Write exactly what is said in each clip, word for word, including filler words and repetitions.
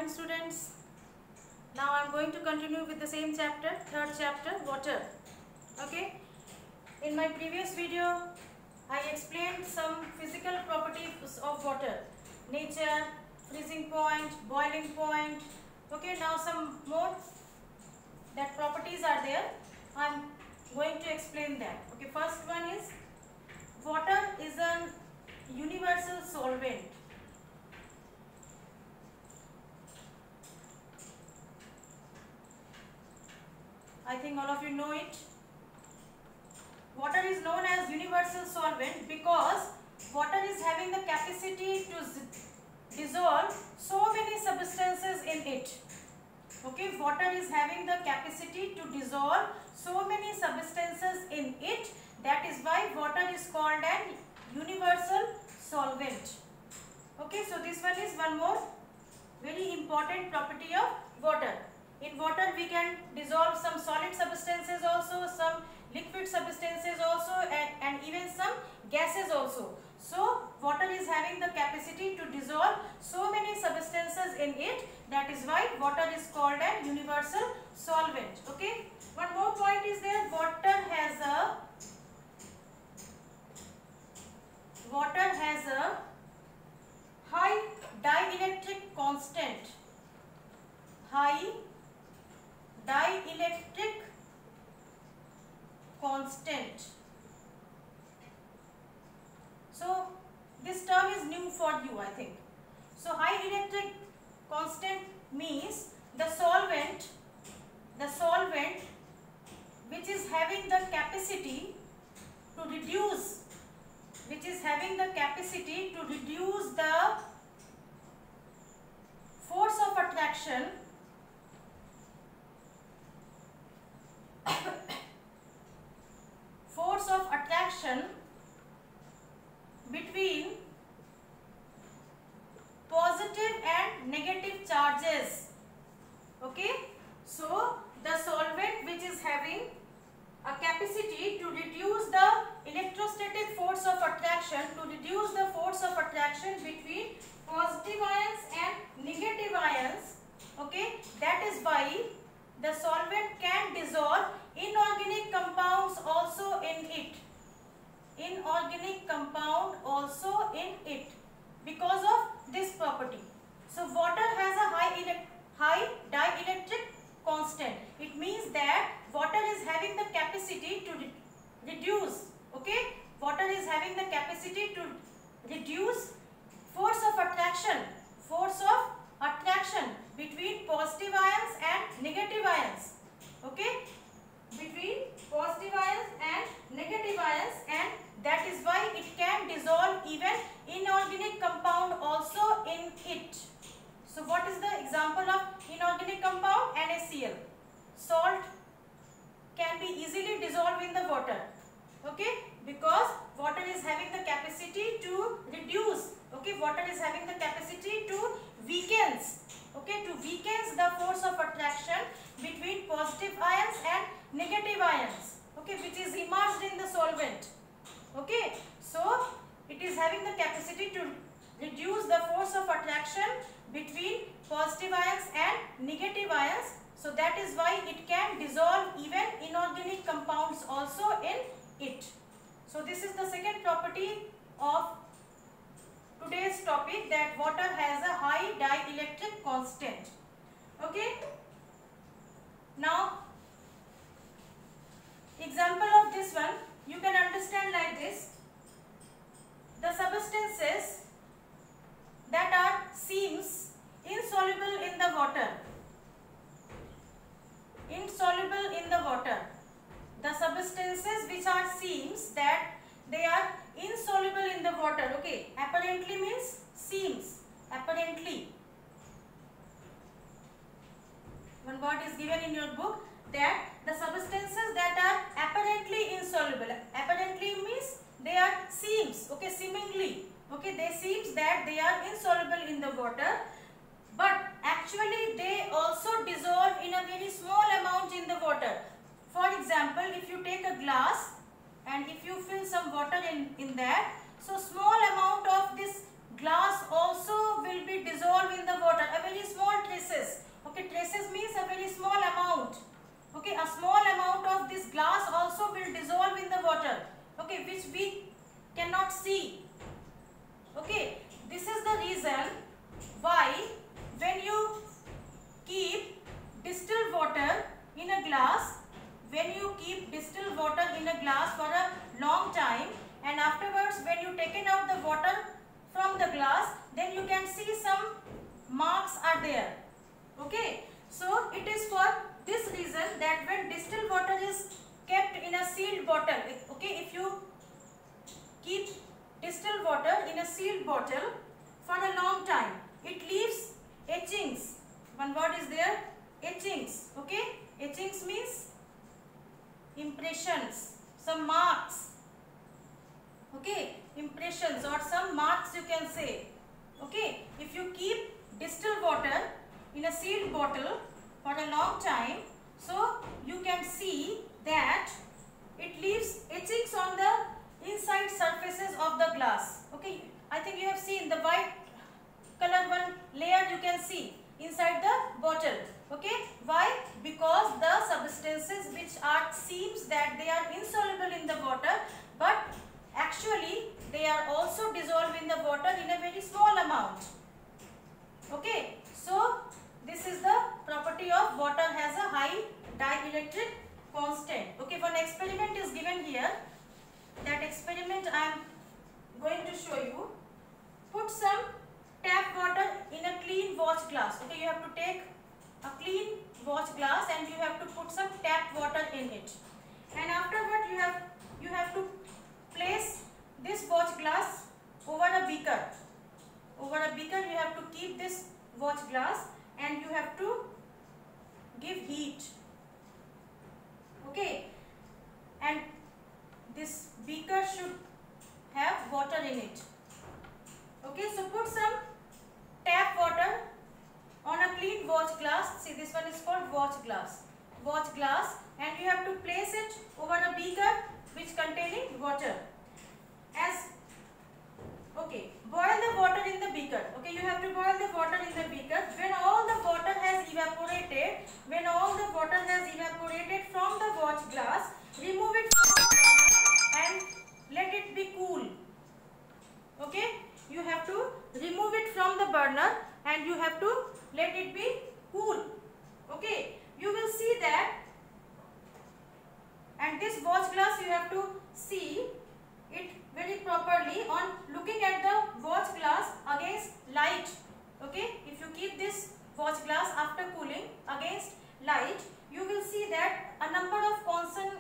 morning students. Now I am going to continue with the same chapter, third chapter, water. Okay. In my previous video, I explained some physical properties of water, nature, freezing point, boiling point. Okay. Now some more that properties are there. I am going to explain that. Okay. First one is water is an universal solvent. I think all of you know it. Water is known as universal solvent because water is having the capacity to dissolve so many substances in it. Okay, water is having the capacity to dissolve so many substances in it. That is why water is called an universal solvent. Okay, so this one is one more very important property of water. In water we can dissolve some solid substances also, some liquid substances also, and, and even some gases also. So water is having the capacity to dissolve so many substances in it. That is why water is called an universal solvent. Okay. One more point is there. Water has a water has a high dielectric constant. High dielectric constant. So this term is new for you, I think. So high electric constant means the solvent, the solvent which is having the capacity to reduce, which is having the capacity to reduce the force of attraction force of attraction between positive and negative charges. Okay, so the solvent which is having a capacity to reduce the electrostatic force of attraction, to reduce the force of attraction between positive ions and negative ions. Okay, that is why the solvent can dissolve inorganic compounds also in it. Inorganic compound also in it because of this property. So water has a high elect high dielectric constant. It means that water is having the capacity to re reduce. Okay, water is having the capacity to reduce force of attraction. Force of attraction between positive ions and negative ions. Okay, between positive ions and negative ions, and that is why it can dissolve even inorganic compound also in it. So what is the example of inorganic compound? NaCl. Salt can be easily dissolved in the water. Okay, because water is having the capacity to reduce. Okay, water is having the capacity to weakens. Okay, to weakens the force of attraction between positive ions and negative ions. Okay, which is immersed in the solvent. Okay, so it is having the capacity to reduce the force of attraction between positive ions and negative ions. So that is why it can dissolve even inorganic compounds also in it. So this is the second property of today's topic, that water has a high dielectric constant. Okay. Now, example of this one, you can understand like this. The substances that are seems insoluble in the water. Insoluble in the water. The substances which are seems that they are insoluble in the water. Okay, apparently means seems. Apparently. One word is given in your book, that the substances that are apparently insoluble. Apparently means they are seems. Okay, seemingly. Okay, they seems that they are insoluble in the water, but actually they also dissolve in a very small amount in the water. For example, if you take a glass and if you fill some water in, in that, so small amount of this glass also will be dissolved in the water, a very small trace marks are there. Okay, so it is for this reason that when distilled water is kept in a sealed bottle, okay, if you keep distilled water in a sealed bottle for a long time, it leaves etchings. One word is there, etchings. Okay, etchings means impressions, some marks. Okay, impressions or some marks you can say. Okay, if you keep distilled water in a sealed bottle for a long time, so you can see that it leaves etchings on the inside surfaces of the glass. Okay, I think you have seen the white color one layer you can see inside the bottle. Okay, why? Because the substances which are seems that they are insoluble in the water, but actually they are also dissolved in the water in a very small amount. Okay, so this is the property of water has a high dielectric constant. Okay, one experiment is given here. That experiment I am going to show you. Put some tap water in a clean watch glass. Okay, you have to take a clean watch glass and you have to put some tap water in it. And afterward you have you have to place this watch glass over a beaker. Over a beaker you have to keep this watch glass and you have to give heat. Okay, and this beaker should have water in it. Okay, so put some tap water on a clean watch glass. See, this one is called watch glass. Watch glass, and you have to place it over a beaker which containing water. As okay, boil the water in the beaker. Okay, you have to boil the water in the beaker. When all the water has evaporated, when all the water has evaporated from the watch glass, remove it from the burner and let it be cool. Okay, you have to remove it from the burner and you have to let it be cool. Okay, you will see that, and this watch glass you have to see it very properly on looking at the watch glass against light. Okay, if you keep this watch glass after cooling against light, you will see that a number of concent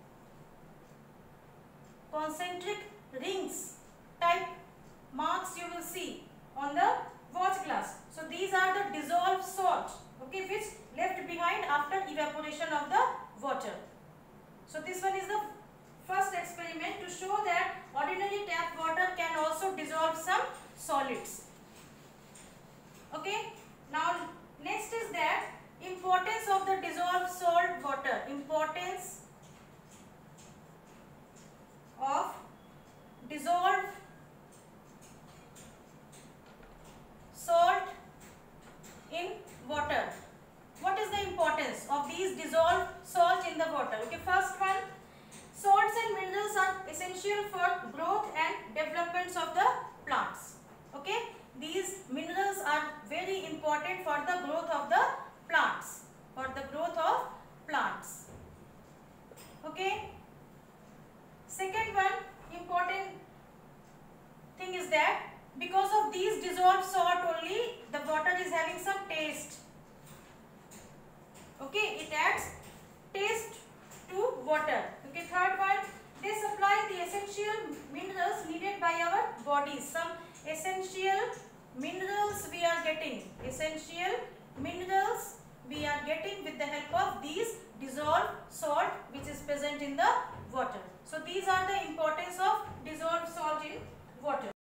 concentric rings type marks you will see on the watch glass. So these are the dissolved salt, okay, which left behind after evaporation of the water. So this one is the first experiment to show that ordinary tap water can also dissolve some solids. Okay, now next is that importance of the dissolved salt water. Importance of dissolved salt in water. What is the importance of these dissolved salt in the water? Okay, first one, salts and minerals are essential for growth and developments of the plants. Okay, these minerals are very important for the growth of the plants, for the growth of plants. Okay, second one important thing is that because of these dissolved salt only, the water is having some taste. Okay, it adds taste to water. Okay, third one, they supply the essential minerals needed by our bodies. Some essential minerals we are getting. Essential minerals we are getting with the help of these dissolved salt which is present in the water. So these are the importance of dissolved salt in water.